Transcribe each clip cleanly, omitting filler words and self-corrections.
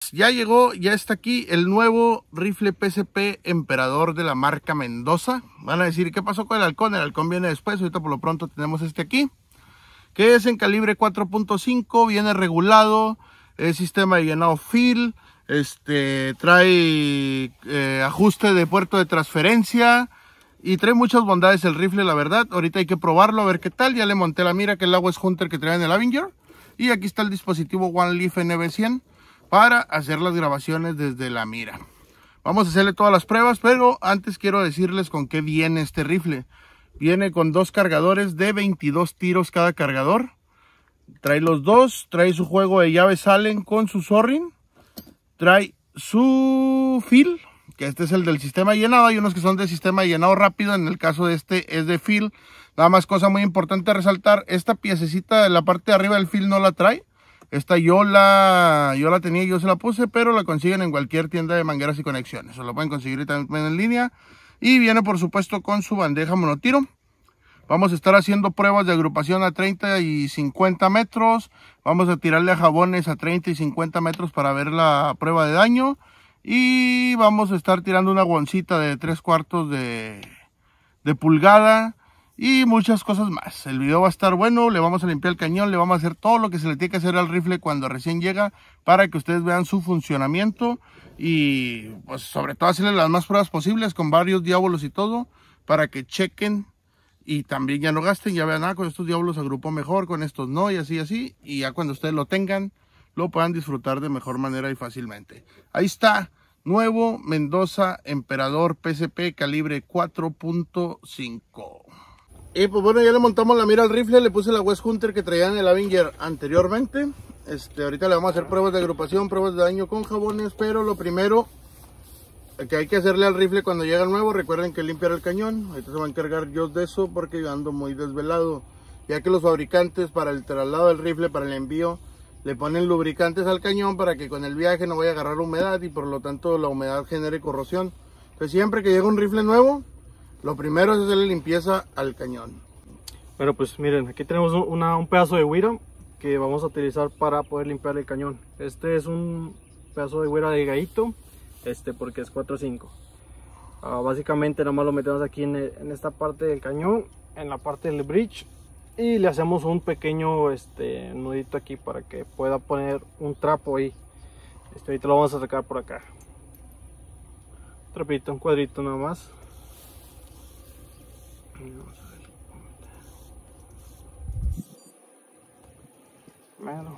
pues ya llegó, ya está aquí el nuevo rifle PSP Emperador de la marca Mendoza. Van a decir, ¿qué pasó con el halcón? El halcón viene después, ahorita por lo pronto tenemos este aquí, que es en calibre 4.5, viene regulado, es sistema de llenado fill, trae ajuste de puerto de transferencia y trae muchas bondades el rifle, la verdad. Ahorita hay que probarlo a ver qué tal. Ya le monté la mira, que es la West Hunter que trae en el Avenger, y aquí está el dispositivo One Leaf NB100 para hacer las grabaciones desde la mira. Vamos a hacerle todas las pruebas, pero antes quiero decirles con qué viene este rifle. Viene con dos cargadores de 22 tiros cada cargador. Trae los dos, trae su juego de llaves Allen con su Zorrin. Trae su fill, que este es el del sistema de llenado. Hay unos que son de sistema de llenado rápido, en el caso de este es de fill. Nada más, cosa muy importante a resaltar, esta piececita de la parte de arriba del fill no la trae. Esta yo la tenía y yo se la puse, pero la consiguen en cualquier tienda de mangueras y conexiones. O la pueden conseguir también en línea. Y viene por supuesto con su bandeja monotiro. Vamos a estar haciendo pruebas de agrupación a 30 y 50 metros. Vamos a tirarle a jabones a 30 y 50 metros para ver la prueba de daño. Y vamos a estar tirando una guoncita de 3/4 de pulgada. Y muchas cosas más. El video va a estar bueno, le vamos a limpiar el cañón, le vamos a hacer todo lo que se le tiene que hacer al rifle cuando recién llega, para que ustedes vean su funcionamiento y pues sobre todo hacerle las más pruebas posibles con varios diábolos y todo, para que chequen y también ya no gasten, ya vean, con estos diábolos agrupó mejor, con estos no, y así, y ya cuando ustedes lo tengan, lo puedan disfrutar de mejor manera y fácilmente. Ahí está, nuevo Mendoza Emperador PSP calibre 4.5. Y pues bueno, ya le montamos la mira al rifle, le puse la West Hunter que traía en el Avenger anteriormente. Ahorita le vamos a hacer pruebas de agrupación, pruebas de daño con jabones, pero lo primero que hay que hacerle al rifle cuando llega el nuevo, recuerden que limpiar el cañón. Ahorita se va a encargar yo de eso porque yo ando muy desvelado, ya que los fabricantes para el traslado del rifle, para el envío, le ponen lubricantes al cañón para que con el viaje no vaya a agarrar humedad y por lo tanto la humedad genere corrosión. Entonces siempre que llega un rifle nuevo, lo primero es hacerle limpieza al cañón. Bueno, pues miren, aquí tenemos un pedazo de güira que vamos a utilizar para poder limpiar el cañón. Este es un pedazo de güira de gallito, porque es 4.5. Básicamente nomás lo metemos aquí en esta parte del cañón, en la parte del bridge, y le hacemos un pequeño nudito aquí para que pueda poner un trapo ahí. Ahorita lo vamos a sacar por acá. Un trapito, un cuadrito nada más. Vamos a ver. Bueno.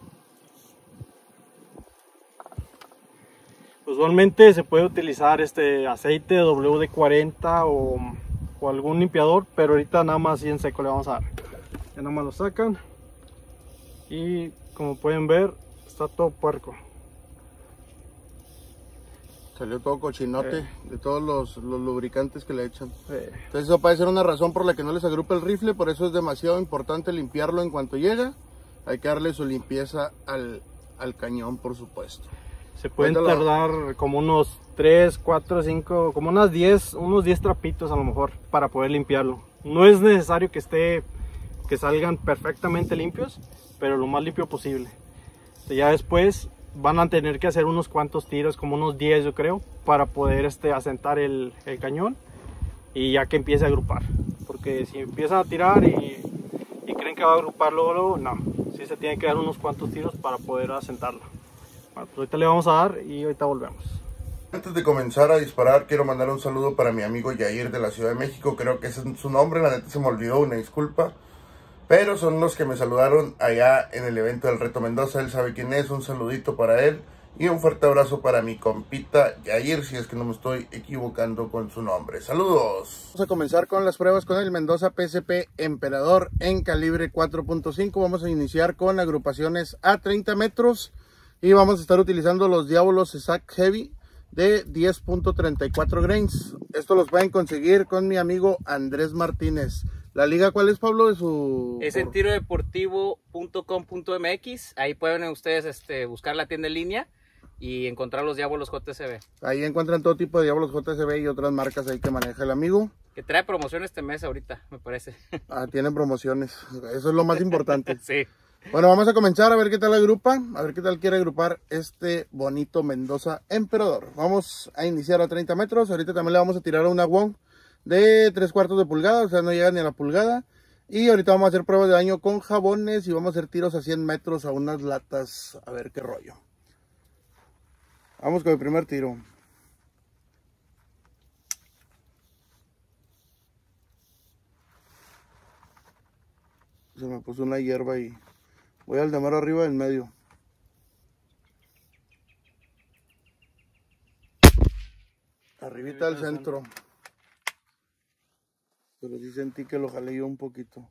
Usualmente se puede utilizar aceite WD-40 o algún limpiador, pero ahorita nada más así en seco le vamos a dar. Ya nada más lo sacan y como pueden ver está todo puerco. Salió todo cochinote de todos los lubricantes que le echan. Entonces eso puede ser una razón por la que no les agrupa el rifle, por eso es demasiado importante limpiarlo en cuanto llega. Hay que darle su limpieza al cañón, por supuesto. Se pueden tardar como unos 3, 4, 5, como unos 10 trapitos a lo mejor para poder limpiarlo. No es necesario que salgan perfectamente limpios, pero lo más limpio posible. Ya después van a tener que hacer unos cuantos tiros, como unos 10 yo creo, para poder asentar el cañón y ya que empiece a agrupar. Porque si empiezan a tirar y creen que va a agrupar luego, no. Sí se tienen que dar unos cuantos tiros para poder asentarlo. Bueno, pues ahorita le vamos a dar y ahorita volvemos. Antes de comenzar a disparar, quiero mandar un saludo para mi amigo Yair de la Ciudad de México. Creo que ese es su nombre, la neta se me olvidó, una disculpa. Pero son los que me saludaron allá en el evento del Reto Mendoza. Él sabe quién es, un saludito para él. Y un fuerte abrazo para mi compita Yair, si es que no me estoy equivocando con su nombre. ¡Saludos! Vamos a comenzar con las pruebas con el Mendoza PSP Emperador en calibre 4.5. Vamos a iniciar con agrupaciones a 30 metros. Y vamos a estar utilizando los diábolos SAC Heavy de 10.34 grains. Esto los pueden conseguir con mi amigo Andrés Martínez. ¿La liga cuál es, Pablo? De su... Es en tirodeportivo.com.mx. Ahí pueden ustedes buscar la tienda en línea y encontrar los diábolos JCB. Ahí encuentran todo tipo de diábolos JCB y otras marcas ahí que maneja el amigo. Que trae promoción este mes ahorita, me parece. Tienen promociones. Eso es lo más importante. Sí. Bueno, vamos a comenzar a ver qué tal agrupa, a ver qué tal quiere agrupar este bonito Mendoza Emperador. Vamos a iniciar a 30 metros, ahorita también le vamos a tirar a una Wong de 3/4 de pulgada, o sea, no llega ni a la pulgada. Y ahorita vamos a hacer pruebas de daño con jabones y vamos a hacer tiros a 100 metros a unas latas, a ver qué rollo. Vamos con el primer tiro. Se me puso una hierba y voy al de mero arriba en medio. Arribita del centro. Pero sí sentí que lo jalé yo un poquito.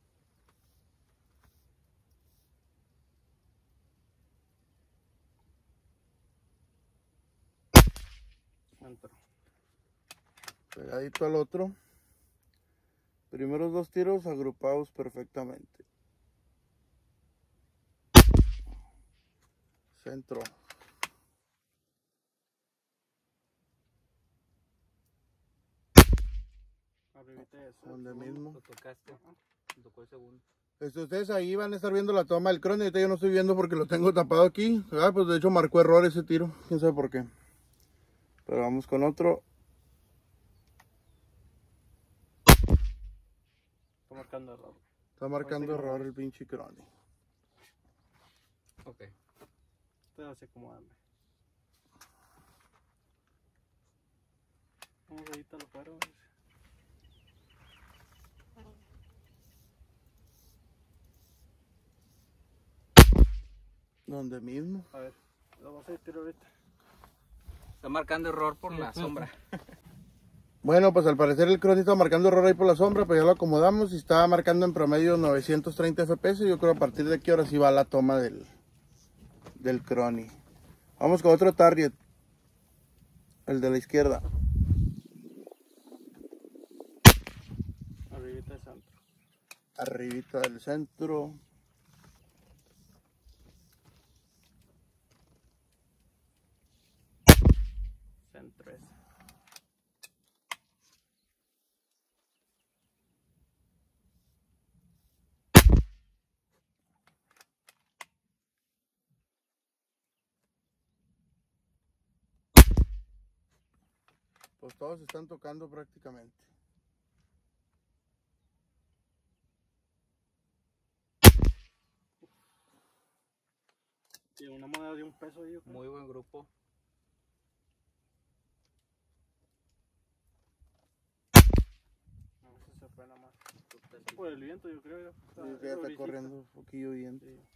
Centro. Pegadito al otro. Primeros dos tiros agrupados perfectamente. Centro. Arribita de eso. Donde mismo. Lo tocaste. Me tocó el segundo. Ustedes ahí van a estar viendo la toma del crono. Ahorita yo no estoy viendo porque lo tengo tapado aquí. Ah, pues de hecho marcó error ese tiro. Quién sabe por qué. Pero vamos con otro. Está marcando error. Está marcando error el pinche Crony. Ok. Te hace acomodarme. Vamos ahorita lo paro. Donde mismo. A ver, lo vamos a tirar ahorita. Está marcando error por la sombra. Bueno, pues al parecer el Crony está marcando error ahí por la sombra, pero ya lo acomodamos y está marcando en promedio 930 FPS. Yo creo que a partir de aquí ahora sí va la toma del Crony. Vamos con otro target. El de la izquierda. Arribita del centro. Arribita del centro. Centro ese. Pues todos están tocando prácticamente. Tiene una moneda de $1 ahí. ¿O qué? Muy buen grupo. No, ese se fue nada más. Por el viento, yo creo. Sí, ya está corriendo un poquillo viento. Sí.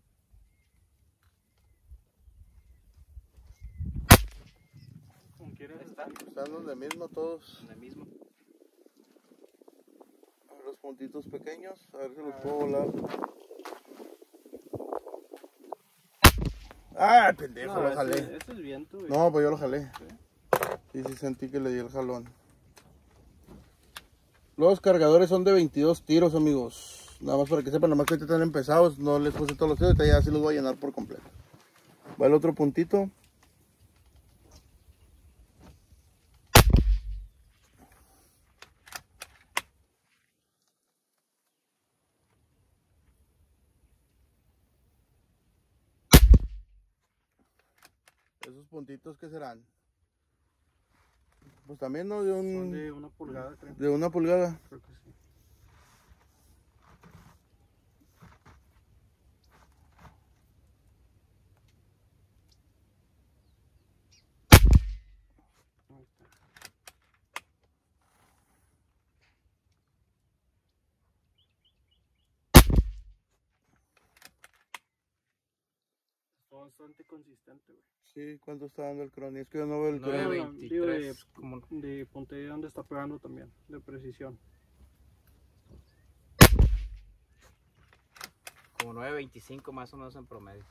Como quieras. Están Están donde mismo todos. en el mismo. A ver los puntitos pequeños, a ver si los puedo volar. ¡Ah, pendejo! No, Lo jalé. ese es viento, güey. No, pues yo lo jalé. Sí, sí sentí que le di el jalón. Los cargadores son de 22 tiros, amigos. Nada más para que sepan, nada más que ahorita están empezados. No les puse todos los tiros, ahorita ya sí los voy a llenar por completo. Va el otro puntito. Esos puntitos, ¿qué serán? Pues también, ¿no? Son de 1 pulgada, creo. De 1 pulgada. Creo que sí. Ahí está. Está bastante consistente, güey. Sí, ¿cuánto está dando el Crony? Es que yo no veo el Crony. 9.23. Como De puntería donde está pegando también, de precisión. como 9.25 más o menos en promedio.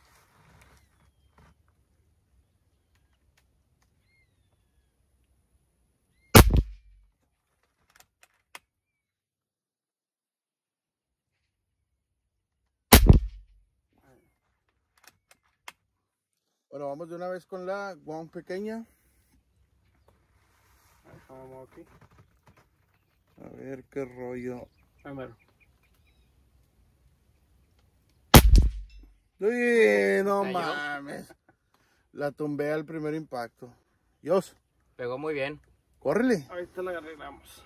Bueno, vamos de una vez con la Wong pequeña. Vamos aquí. A ver qué rollo. Primero. Uy, no Cayó. mames. La tumbé al primer impacto. Dios, Pegó muy bien. córrele. Ahorita la arreglamos.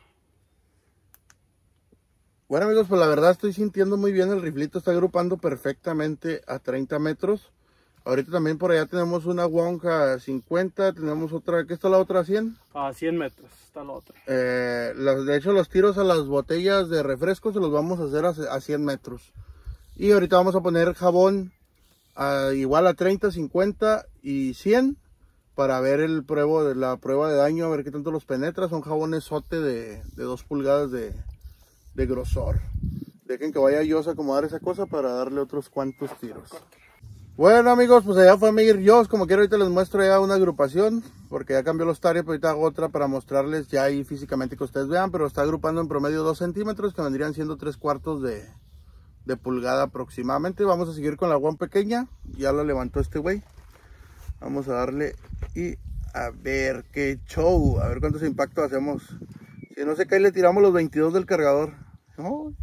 Bueno amigos, pues la verdad estoy sintiendo muy bien el riflito, está agrupando perfectamente a 30 metros. Ahorita también por allá tenemos una Wonka 50, tenemos otra, ¿qué está la otra 100? A 100 metros está la otra. De hecho los tiros a las botellas de refresco se los vamos a hacer a 100 metros. Y ahorita vamos a poner jabón igual a 30, 50 y 100 para ver la prueba de daño, a ver qué tanto los penetra. Son jabones sote de 2 pulgadas de grosor. Dejen que vaya yo a acomodar esa cosa para darle otros cuantos tiros. Bueno amigos, pues allá fue a medir yo, como quiero ahorita les muestro ya una agrupación, porque ya cambió los targets, pero ahorita hago otra para mostrarles ya ahí físicamente que ustedes vean, pero está agrupando en promedio 2 centímetros, que vendrían siendo 3/4 de pulgada aproximadamente. Vamos a seguir con la one pequeña, ya la levantó este güey. Vamos a darle y a ver qué show, a ver cuántos impactos hacemos. Si no se cae le tiramos los 22 del cargador. Oh.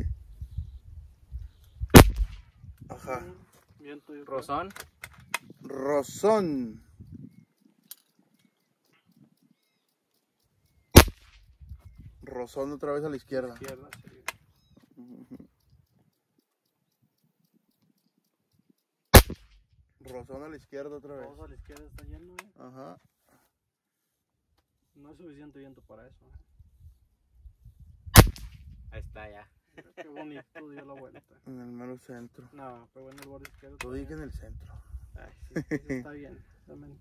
Ajá. Viento y Rozón. Rozón. Rozón otra vez a la izquierda. izquierda, sí. Rozón a la izquierda otra vez. Vamos a la izquierda, está lleno, Ajá. No es suficiente viento para eso. Ahí está ya. Mira qué bonito dio la vuelta. En el mero centro. No, pegó en el borde izquierdo. Tú dije en el centro. Ay, sí, eso está bien. También.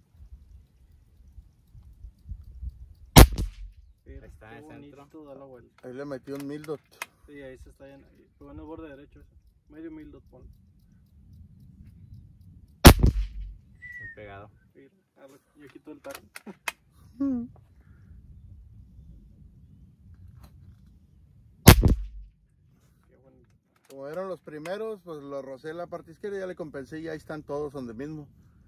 Mira, Ahí está, qué en el centro. bonito da la vuelta. Ahí le metí un Mildot. Sí, ahí se está yendo. Pegó en el borde derecho ese. Medio mil dot pone. Bien pegado. Mira, y aquí todo el tarro. Qué bonito. Como eran los primeros, pues lo rocé en la parte izquierda y ya le compensé y ahí están todos donde mismo.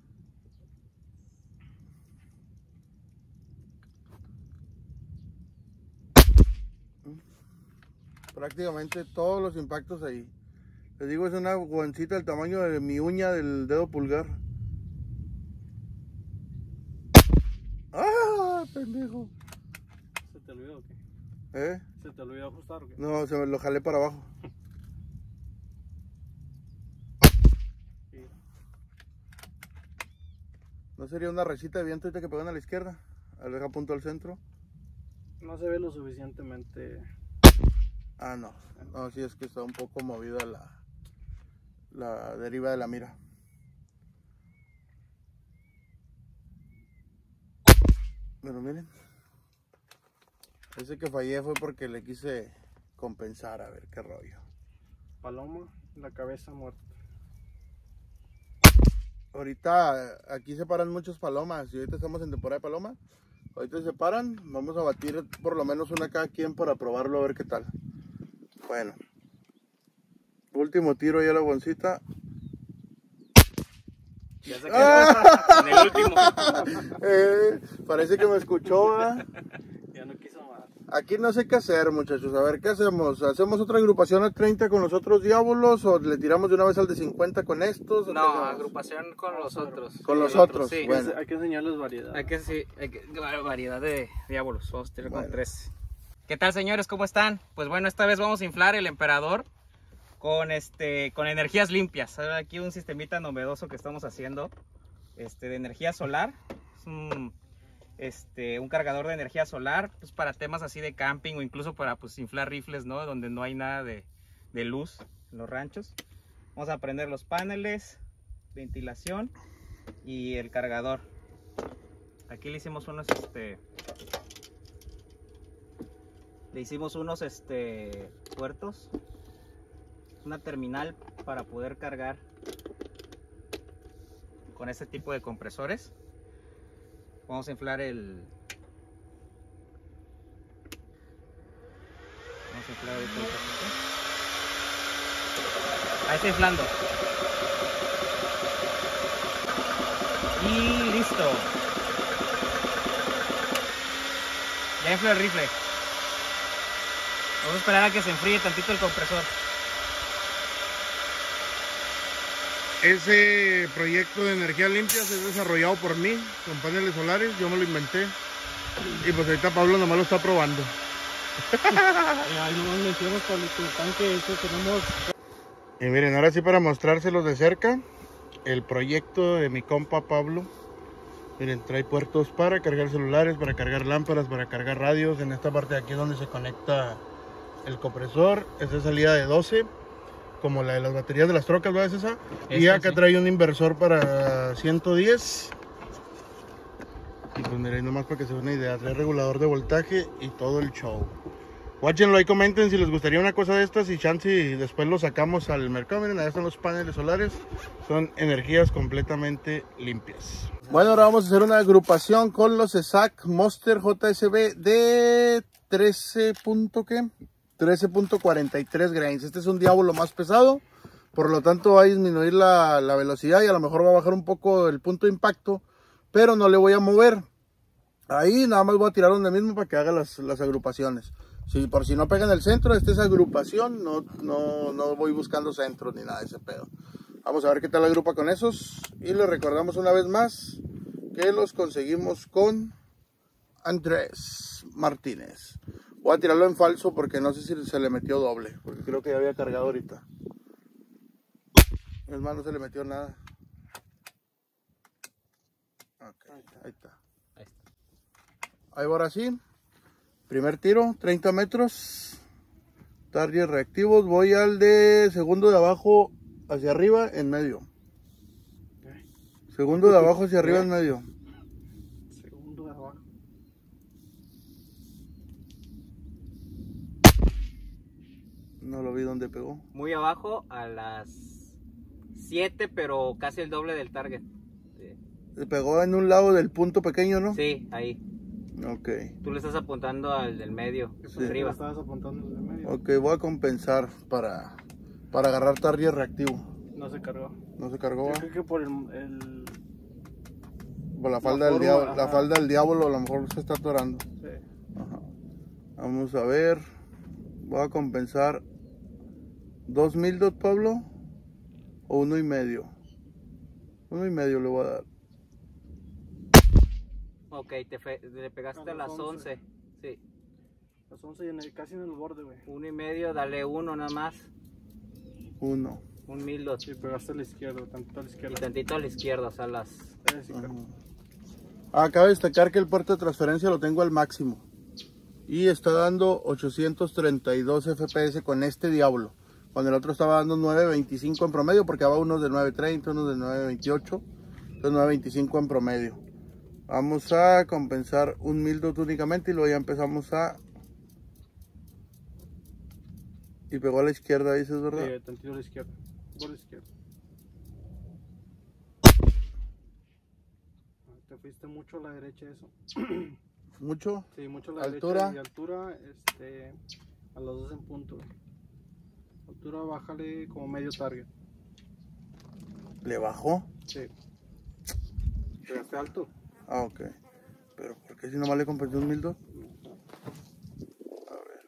Prácticamente todos los impactos ahí. Les digo, es una guancita del tamaño de mi uña del dedo pulgar. ¡Ah, pendejo! ¿Se te olvidó o qué? ¿Eh? ¿Se te olvidó ajustar o qué? No, se me lo jalé para abajo. Sí. ¿No sería una rachita de viento ahorita que pegan a la izquierda? Al deja punto al centro. No se ve lo suficientemente. Ah, no. No, sí es que está un poco movida la deriva de la mira. Pero miren. Ese que fallé fue porque le quise compensar, a ver qué rollo. Paloma, la cabeza muerta. Ahorita aquí se paran muchas palomas y ahorita estamos en temporada de paloma. Ahorita se paran, vamos a batir por lo menos una cada quien para probarlo a ver qué tal. Bueno, último tiro ya la boncita. Ya se quedó en el último. Parece que me escuchó, ¿verdad? Ya no quiso más. Aquí no sé qué hacer, muchachos. A ver, ¿qué hacemos? ¿Hacemos otra agrupación a 30 con los otros diábolos o le tiramos de una vez al de 50 con estos? ¿O No, qué hacemos? agrupación con los otros. Con los otros, sí. bueno. Hay que enseñarles variedad. Hay que variedad de diábolos. Vamos a tirar Bueno. con 3. ¿Qué tal, señores? ¿Cómo están? Pues bueno, esta vez vamos a inflar el emperador con energías limpias. Ahora aquí un sistemita novedoso que estamos haciendo de energía solar. Es un cargador de energía solar, pues para temas así de camping o incluso para pues inflar rifles, ¿no? Donde no hay nada de luz en los ranchos. Vamos a prender los paneles, ventilación y el cargador. Aquí le hicimos unos puertos, una terminal para poder cargar con este tipo de compresores. Vamos a inflar ahorita el poquito. Ahí está inflando. Y listo. Ya infló el rifle. Vamos a esperar a que se enfríe tantito el compresor. Ese proyecto de energías limpias es desarrollado por mí, con paneles solares, yo me lo inventé. Y pues ahorita Pablo nomás lo está probando. Ahí nomás metimos con el tanque, tenemos... Y miren, ahora sí para mostrárselos de cerca, el proyecto de mi compa Pablo. Miren, trae puertos para cargar celulares, para cargar lámparas, para cargar radios. En esta parte de aquí es donde se conecta el compresor. Esta es salida de 12, como la de las baterías de las trocas, ¿verdad, esa? Y acá sí trae un inversor para 110. Y pues miren, nomás para que se den una idea, trae regulador de voltaje y todo el show. Watchenlo ahí, comenten si les gustaría una cosa de estas y chance y después lo sacamos al mercado. Miren, ahí están los paneles solares, son energías completamente limpias. Bueno, ahora vamos a hacer una agrupación con los ESAC Monster JSB de 13.43 grains. Este es un diablo más pesado, por lo tanto va a disminuir la velocidad y a lo mejor va a bajar un poco el punto de impacto, pero no le voy a mover. Ahí nada más voy a tirar donde mismo para que haga las agrupaciones. Si por si no pega en el centro, esta es agrupación, no voy buscando centro ni nada de ese pedo. Vamos a ver qué tal la agrupa con esos. Y les recordamos una vez más que los conseguimos con Andrés Martínez. Voy a tirarlo en falso porque no sé si se le metió doble, porque creo que ya había cargado ahorita. Es más, no se le metió nada. Okay, ahí está. Ahí va ahora sí. Primer tiro, 30 metros. Target reactivos. Voy al de segundo de abajo hacia arriba en medio. Segundo de abajo hacia arriba en medio. Segundo de abajo. No lo vi dónde pegó. Muy abajo a las 7, pero casi el doble del target. Se pegó en un lado del punto pequeño, ¿no? Sí, ahí. Ok. Tú le estás apuntando al del medio, Sí. arriba. Estabas apuntando al del medio. Ok, voy a compensar para agarrar target reactivo. No se cargó. ¿No se cargó? Yo creo que por el... Por la falda del forma, diablo, la ajá. falda del diablo a lo mejor se está atorando. Sí. Ajá. Vamos a ver. Voy a compensar 2,000 dot, Pablo, o 1,5. 1,5 le voy a dar. Ok, le pegaste a las 11. Sí. Las 11 y casi en el borde, güey. 1,5, dale 1 nada más. 1. Un 1002. Sí, pegaste a la izquierda, tantito a la Y izquierda. tantito a la izquierda, o sea, las... Sí, claro. Acaba de destacar que el puerto de transferencia lo tengo al máximo. Y está dando 832 FPS con este diablo. Cuando el otro estaba dando 9.25 en promedio, porque había unos de 9.30, unos de 9.28. Entonces 9.25 en promedio. Vamos a compensar 1,000 dot únicamente y luego ya empezamos a... Y pegó a la izquierda, dices, ¿verdad? Sí, tantito a la izquierda. Por la izquierda. Te fuiste mucho a la derecha eso. ¿Mucho? Sí, mucho a la ¿Altura? derecha. Y altura, a los dos en punto. Altura, bájale como medio target. ¿Le bajó? Sí. Pegaste alto. Ah, ok. Pero ¿por qué si nomás le compensé 1,000 dot? A ver.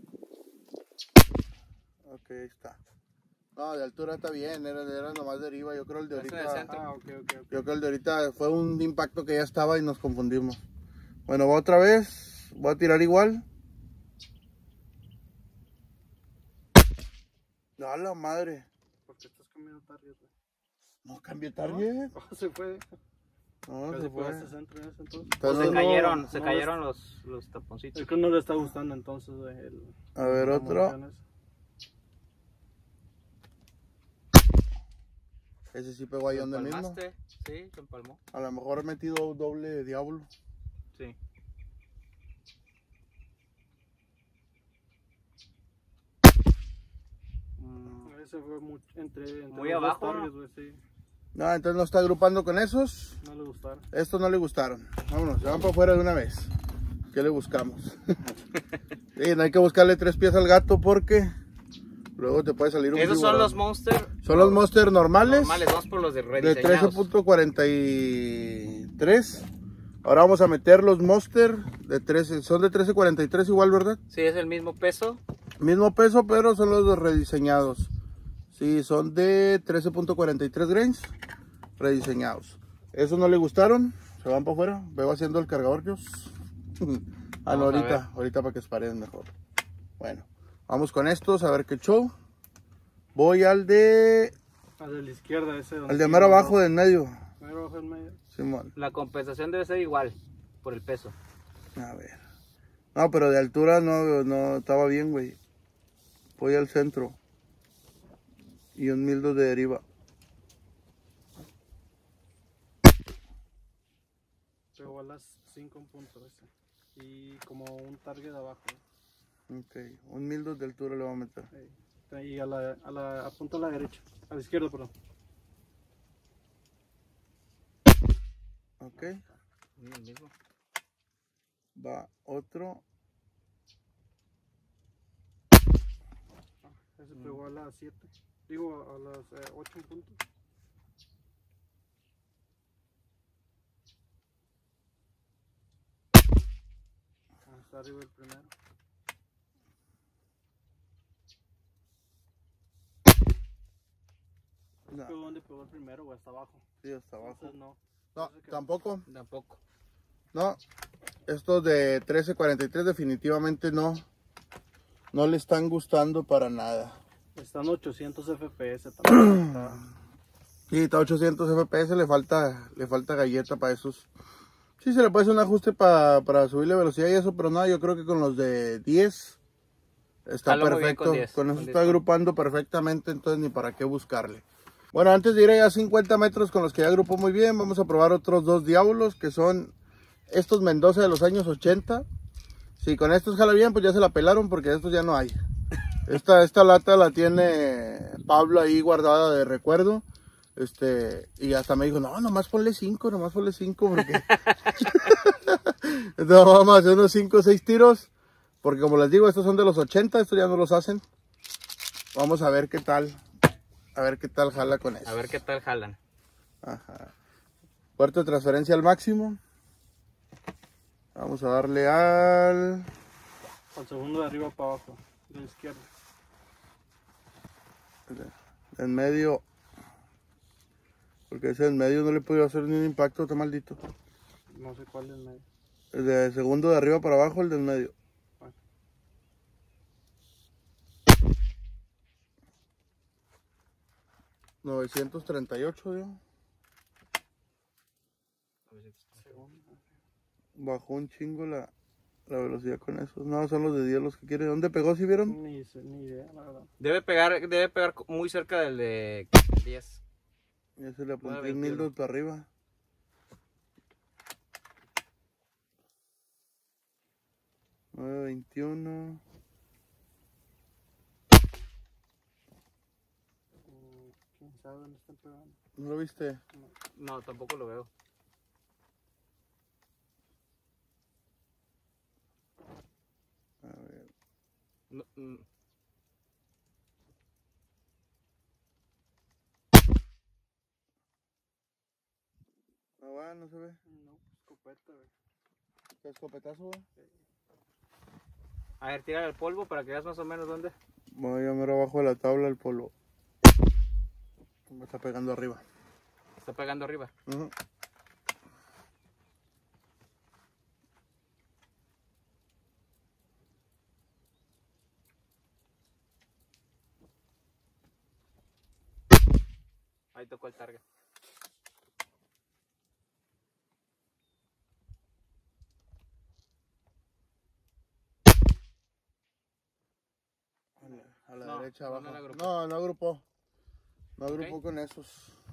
Ok, ahí está. No, de altura está bien, era nomás de arriba. Yo creo el de Ese del ahorita. centro. Ok. Yo creo el de ahorita fue un impacto que ya estaba y nos confundimos. Bueno, va otra vez. Voy a tirar igual. ¡A la madre! ¿Por qué estás cambiando target, güey? No cambié target. Oh, se fue. No, se Se fue. pegaste centro en ese entonces. Pues Entonces, se no, cayeron los taponcitos. Es que no le está gustando entonces, güey. A ver, otro. Ese sí pegó ahí ¿Lo donde mismo. empalmaste? Sí, se empalmó. A lo mejor he metido doble diablo. Sí. Ese fue entre Muy los abajo, dos ¿no? targets, güey, sí. No, entonces no está agrupando con esos. No le gustaron. Estos no le gustaron. Vámonos, se van para afuera de una vez. ¿Qué le buscamos? Sí, no hay que buscarle 3 pies al gato porque luego te puede salir un Esos son tiburón. los Monster. Son los Monster normales. Vamos por los de De rediseñados. 13.43. Ahora vamos a meter los Monster de 13. Son de 13.43 igual, ¿verdad? Sí, es el mismo peso. Mismo peso, pero son los rediseñados. Sí, son de 13.43 grains rediseñados. ¿Esos no le gustaron? Se van para afuera. Veo haciendo el cargador, Dios. Ah, no, ahorita para que se paren mejor. Bueno, vamos con estos a ver qué show. Voy al de... Al de la izquierda, ese. Al de mero abajo del medio. Mero abajo del medio. Simón. La compensación debe ser igual por el peso. A ver. No, pero de altura no estaba bien, güey. Voy al centro. Y un 1002 de deriva. Pegó a las 5 en punto ese. Y como un target abajo. Ok, un 1002 de altura le voy a meter. Y apunta a la derecha. A la izquierda, perdón. Ok. El mismo. Va otro. Ese pegó a las 7. Digo, a las 8 en punto. Está arriba el primero. No. ¿Pegó dónde pegó el primero o hasta abajo? Sí, hasta abajo. Entonces no. No, tampoco. Tampoco. No. Estos de 1343 definitivamente no le están gustando para nada. Están 800 FPS también. Sí, está 800 FPS, le falta galleta para esos. Sí, se le puede hacer un ajuste para subirle velocidad y eso, pero no, yo creo que con los de 10 está Jalo muy bien perfecto. con 10, Con eso con está 10. agrupando perfectamente, entonces ni para qué buscarle. Bueno, antes de ir allá a 50 metros con los que ya agrupó muy bien, vamos a probar otros dos diablos que son estos Mendoza de los años 80. Si con estos jala bien, pues ya se la pelaron porque estos ya no hay. Esta lata la tiene Pablo ahí guardada de recuerdo. Y hasta me dijo, no, nomás ponle 5 porque entonces vamos a hacer unos 5 o 6 tiros, porque como les digo, estos son de los 80, estos ya no los hacen. Vamos a ver qué tal jala con eso. A ver qué tal jalan. Ajá. Puerto de transferencia al máximo. Vamos a darle al segundo de arriba para abajo, de la izquierda. en medio. Porque ese en medio no le he podido hacer ni un impacto, está maldito. No sé cuál es el medio. El de segundo de arriba para abajo, el del medio. Bueno. $938, digo. Bajó un chingo la velocidad con esos. No, son los de 10 los que quiere. ¿Dónde pegó, si vieron? Ni idea, la verdad. Debe pegar muy cerca del de 10. Ya se le apunté 9.21. 1000 para arriba. $9.21. ¿Quién sabe dónde están pegando? ¿No lo viste? No, tampoco lo veo. A ver. No, No va, no se ve. No, escopeta, güey. ¿Qué escopetazo, güey? A ver, tira el polvo para que veas más o menos dónde. Voy a ver abajo de la tabla el polvo. Me está pegando arriba. Está pegando arriba. Ujú. Ahí tocó el target. A la No, derecha, no, abajo. no la agrupó. No agrupó. No agrupó Ok. con esos.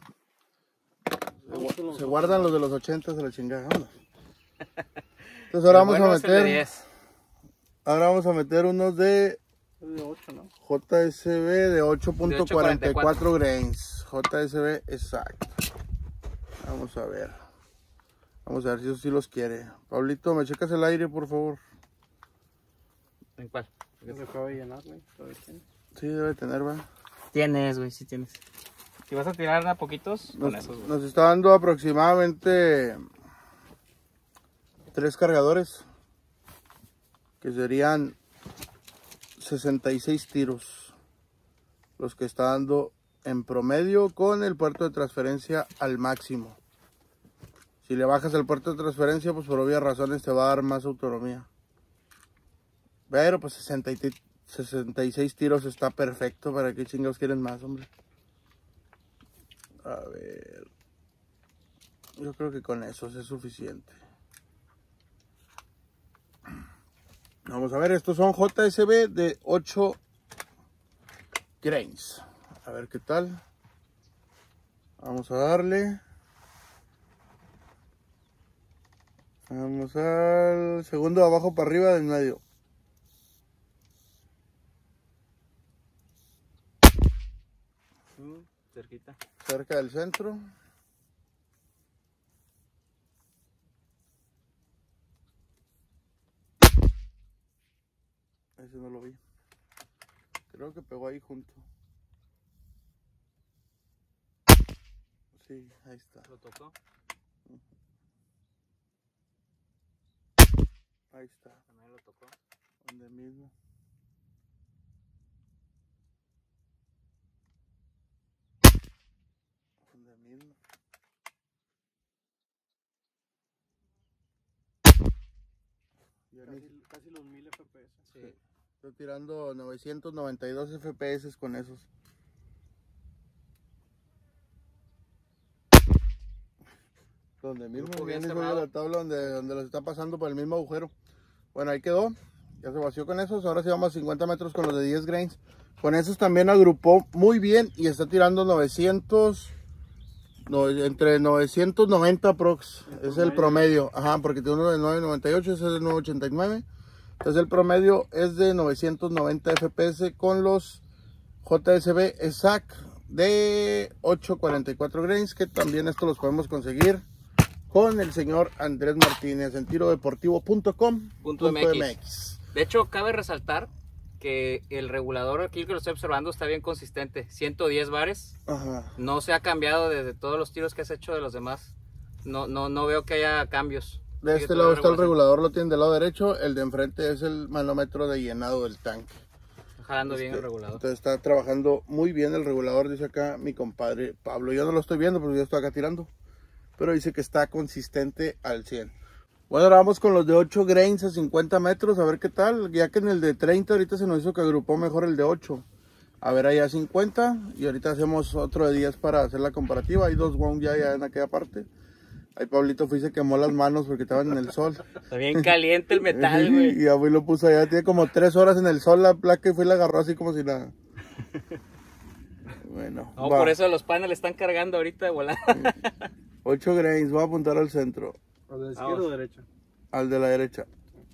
Se guardan los de los 80 de la chingada. Vámonos. Entonces ahora vamos a meter. Ahora vamos a meter unos de Es de 8, ¿no? JSB de 8.44 8.44 grains. JSB exacto. Vamos a ver. Vamos a ver si eso sí los quiere. Pablito, ¿me checas el aire, por favor? ¿En cuál? Se acaba de llenar, güey. Todavía tiene. Sí, debe tener, va. Tienes, güey, sí tienes. Si vas a tirar a poquitos, con esos, güey. Nos está dando aproximadamente 3 cargadores, que serían 66 tiros. los que está dando en promedio con el puerto de transferencia al máximo. Si le bajas el puerto de transferencia, pues por obvias razones te va a dar más autonomía. Pero pues 66 tiros está perfecto. ¿Para qué chingados quieren más, hombre? A ver. Yo creo que con eso es suficiente. Vamos a ver, estos son JSB de 8 grains. A ver qué tal. Vamos a darle. Vamos al segundo de abajo para arriba del medio. Cerquita. Cerca del centro. Ese no lo vi. Creo que pegó ahí junto. Sí, ahí está. ¿Lo tocó? Ahí está. También lo tocó. Donde mismo. Donde mismo. Casi los 1000 FPS. Sí. Estoy tirando 992 FPS con esos. Donde mismo Grupo bien viene cerrado. la tabla donde los está pasando por el mismo agujero. Bueno, ahí quedó. Ya se vació con esos. Ahora sí vamos a 50 metros con los de 10 grains. Con esos también agrupó muy bien y está tirando 900, entre 990 prox. Es el promedio. Ajá, porque tiene uno de 998, ese es de 989. Entonces el promedio es de 990 FPS con los JSB ESAC de 844 grains, que también esto los podemos conseguir con el señor Andrés Martínez en tirodeportivo.com.mx. De hecho, cabe resaltar que el regulador aquí que lo estoy observando está bien consistente. 110 bares. Ajá. No se ha cambiado desde todos los tiros que has hecho de los demás. No veo que haya cambios. De Sigue este toda lado la está el regulación. regulador, lo tienen del lado derecho. El de enfrente es el manómetro de llenado del tanque. Está jalando bien el regulador. Entonces está trabajando muy bien el regulador, dice acá mi compadre Pablo. Yo no lo estoy viendo porque yo estoy acá tirando, pero dice que está consistente al 100. Bueno, ahora vamos con los de 8 grains a 50 metros, a ver qué tal. Ya que en el de 30 ahorita se nos hizo que agrupó mejor el de 8. A ver allá 50 y ahorita hacemos otro de 10 para hacer la comparativa. Hay dos wound ya en aquella parte. Ahí Pablito fue y se quemó las manos porque estaban en el sol. Está bien caliente el metal, güey. Y abuelo lo puso allá, tiene como 3 horas en el sol la placa y fue y la agarró así como si nada. Bueno, No, va. por eso los paneles están cargando ahorita de volada. 8 grains, voy a apuntar al centro, ¿A la izquierda o derecha? al de la derecha.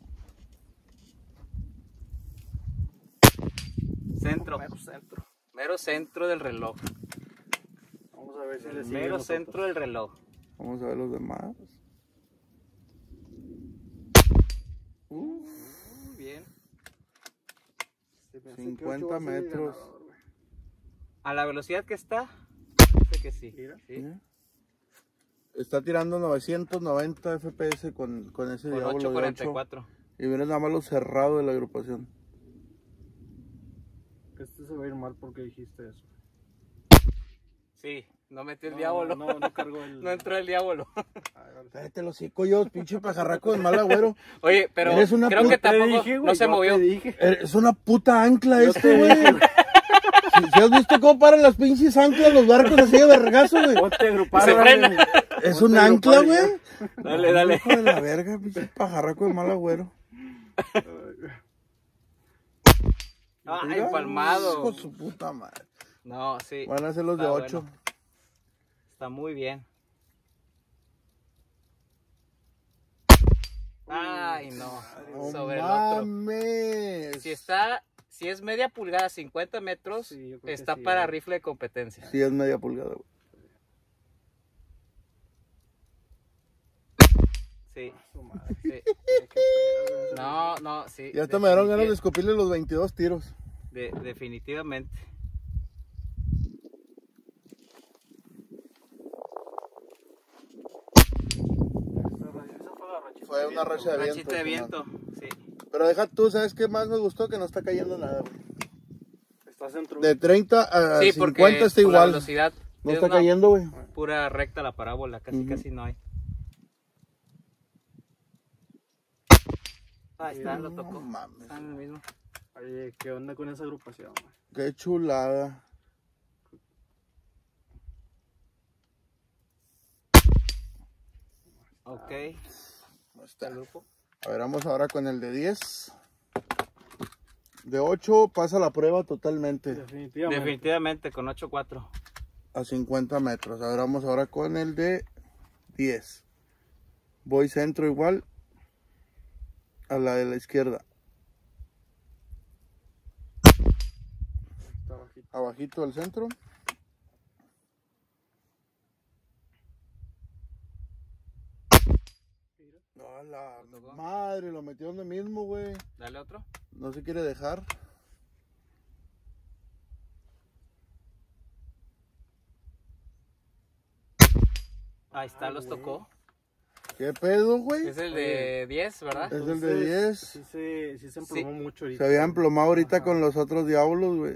Centro. Mero centro del reloj. Vamos a ver si le siguen Mero los centro del reloj. Vamos a ver los demás. Muy bien. otros. Se me hace que 50 ocho va a ser el metros. ganador, güey. A la velocidad que está, sé que sí. Mira. ¿Sí? ¿Sí? Está tirando 990 FPS con ese Con diablo de 8. 844. Y viene nada más lo cerrado de la agrupación. Este se va a ir mal porque dijiste eso. Sí, no metió el diablo. No cargó el... No entró el diablo. Cállate los hocico yo, pinche pajarraco de mal agüero. Oye, pero Eres una creo que puta- tampoco no se movió. Es una puta ancla este, güey. Si has visto cómo paran las pinches anclas los barcos así de vergazo, güey. Ponte a agrupar, Se güey. frena. Es Ponte un a ancla, agrupar, güey. Dale, dale. Hijo de la verga, pinche pajarraco de mal agüero. Ay, Mira, empalmado. hijo de su puta madre. No, sí. Van a ser los de Está 8. bueno. Está muy bien. Ay, no. No Sobre el otro. mames. Si es media pulgada, 50 metros, Sí, yo creo que está sí, para güey. rifle de competencia. Sí, es media pulgada, güey. Sí. Su madre. Sí. Qué pedo, güey. No, sí. Ya hasta me dieron ganas de escupirle los 22 tiros. Definitivamente. Esa fue la rachita. Fue una racha de viento. Rachita de Simón. viento. Sí. Pero deja tú, ¿sabes qué más me gustó? Que no está cayendo nada, güey. Está centro. De 30 a Sí, 50 porque está por la igual. velocidad No es está una cayendo, güey. pura recta la parábola, casi casi no hay. Ahí está, lo tocó. No mames. Está en el mismo. Oye, ¿qué onda con esa agrupación, güey? Qué chulada. Ok. Ahí está. A ver, vamos ahora con el de 10. De 8 pasa la prueba totalmente. Definitivamente. Con 8.4. A 50 metros. A ver, vamos ahora con el de 10. Voy centro igual a la de la izquierda. Está bajito. Abajito al centro. A la madre, lo metió donde mismo, güey. Dale otro. No se quiere dejar. Ahí está, los tocó. ¿Qué pedo, güey? Es el de 10, ¿verdad? Es el de 10. Sí se emplomó mucho ahorita. Se había emplomado ahorita con los otros diablos, güey.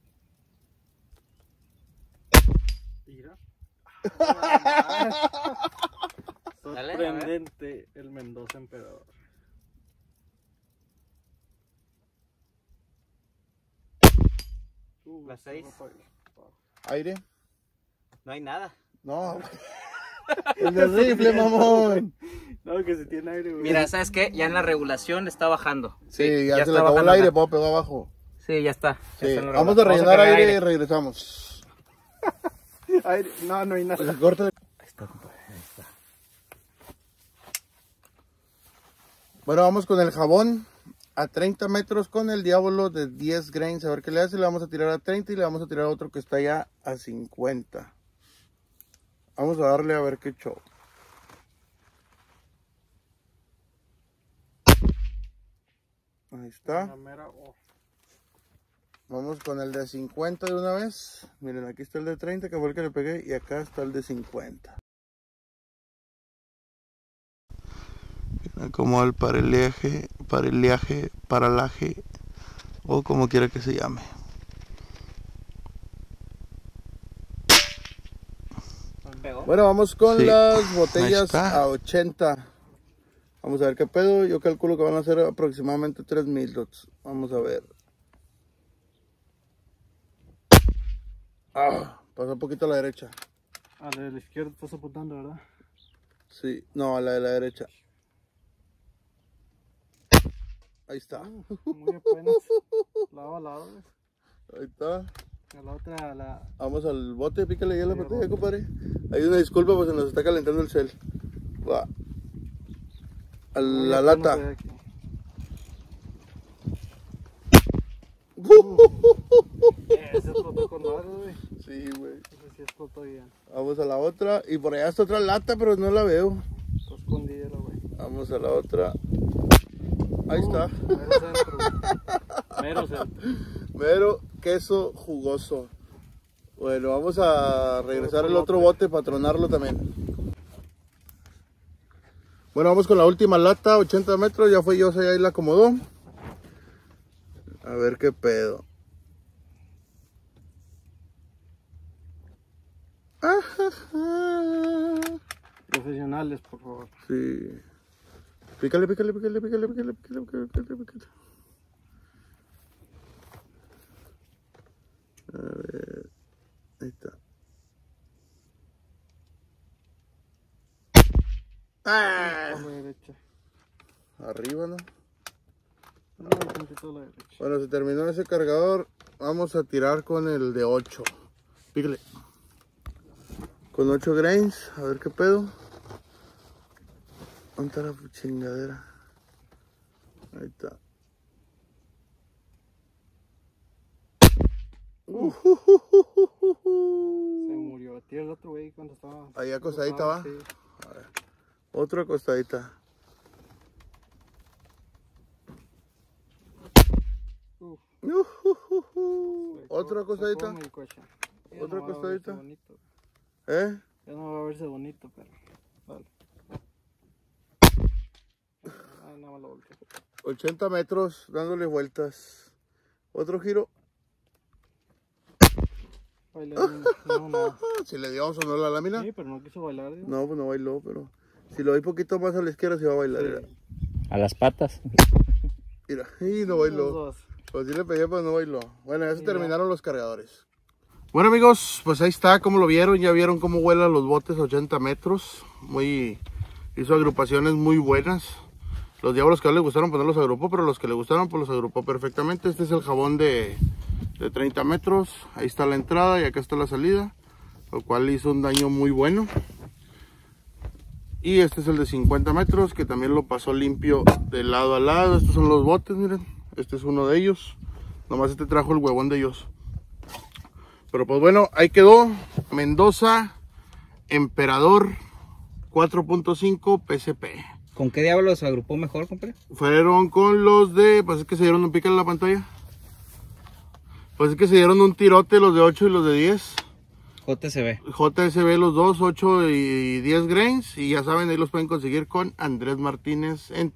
Mira. Dale, Sorprendente el Mendoza Emperador. La 6. Aire. No hay nada. No. El del rifle, mamón. No, que se tiene aire, güey. Mira, ¿sabes qué? Ya en la regulación está bajando. Sí, ya se está le acabó el bajando aire, acá. puedo pegar abajo. Sí, ya está. Ya Sí. está en la Vamos a regulación. rellenar cargar aire y regresamos. Aire. No, no hay nada. Córtale. Ahí está, compadre. Ahí está. Bueno, vamos con el jabón a 30 metros con el diablo de 10 grains. A ver qué le hace. Le vamos a tirar a 30 y le vamos a tirar a otro que está ya a 50. Vamos a darle a ver qué show. Ahí está. La mera, oh. Vamos con el de 50 de una vez. Miren, aquí está el de 30 que fue el que le pegué y acá está el de 50. Miren cómo el paralaje o como quiera que se llame. ¿Pegó? Bueno, vamos con Sí. las botellas Ahí está. a 80. Vamos a ver qué pedo. Yo calculo que van a ser aproximadamente 3000 dots. Vamos a ver. Pasó un poquito a la derecha. A la de la izquierda estás apuntando, ¿verdad? Sí, no, a la de la derecha. Ahí está. Muy apenas. Lado a lado, güey. Ahí está. A la otra, a la... Vamos al bote, pícale ya la botella, compadre. Hay una disculpa, pues se nos está calentando el cel. Va. A muy la apenas lata. de aquí. Ese explotó con algo, güey. Sí, güey. Ese sí explotó bien. Vamos a la otra. Y por allá está otra lata, pero no la veo. Está escondida, güey. Vamos a la otra. Ahí está. Mero centro, güey. Mero centro. Mero queso jugoso. Bueno, vamos a regresar el otro bote para tronarlo también. Bueno, vamos con la última lata, 80 metros. Ya fue yo, ahí la acomodó. A ver qué pedo. Profesionales, por favor. Sí. Pícale, pícale, pícale, pícale, pícale, pícale, pícale, pícale, pícale. A ver. Ahí está. ¡Ah! A la derecha. Arriba, ¿no? No, un poquito a la derecha. Bueno, se terminó ese cargador. Vamos a tirar con el de 8. Pícale. Con 8 grains. A ver qué pedo. ¿Dónde está la chingadera? Ahí está. Se murió. Tira el otro güey cuando estaba... Ahí acostadita va. Sí. Otra acostadita. Uf. Otra acostadita. Sacó mi coche. Ya Otra no va a acostadita. verse bonito. ¿Eh? Ya no va a verse bonito, pero... Vale. Ah, nada más lo volteo. 80 metros dándole vueltas. Otro giro. Bailarín, no, no. Si le dio sonó la lámina. Sí, pero no quiso bailar. Digo. No, pues no bailó, pero si lo doy poquito más a la izquierda se va a bailar. Mira, A las patas. mira. Y no Los bailó. dos. Pues sí le pegué, pero no bailó. Bueno, ya se terminaron los cargadores. Bueno amigos, pues ahí está, como lo vieron, ya vieron cómo vuelan los botes a 80 metros. Hizo agrupaciones muy buenas. Los diablos que no les gustaron, pues no los agrupó, pero los que le gustaron, pues los agrupó perfectamente. Este es el jabón de 30 metros. Ahí está la entrada y acá está la salida, lo cual hizo un daño muy bueno. Y este es el de 50 metros, que también lo pasó limpio de lado a lado. Estos son los botes, miren. Este es uno de ellos. Nomás este trajo el huevón de ellos. Pero pues bueno, ahí quedó. Mendoza Emperador 4.5 PCP. ¿Con qué diablos se agrupó mejor, compadre? Fueron con los de... Pues es que se dieron un pique en la pantalla. Pues es que se dieron un tirote los de 8 y los de 10. JCB. JSB los dos, 8 y 10 grains. Y ya saben, ahí los pueden conseguir con Andrés Martínez en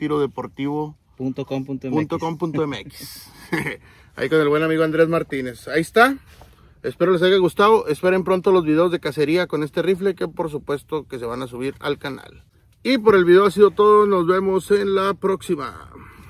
tirodeportivo.com.mx. Ahí con el buen amigo Andrés Martínez. Ahí está. Espero les haya gustado. Esperen pronto los videos de cacería con este rifle, que por supuesto que se van a subir al canal. Y por el video ha sido todo. Nos vemos en la próxima.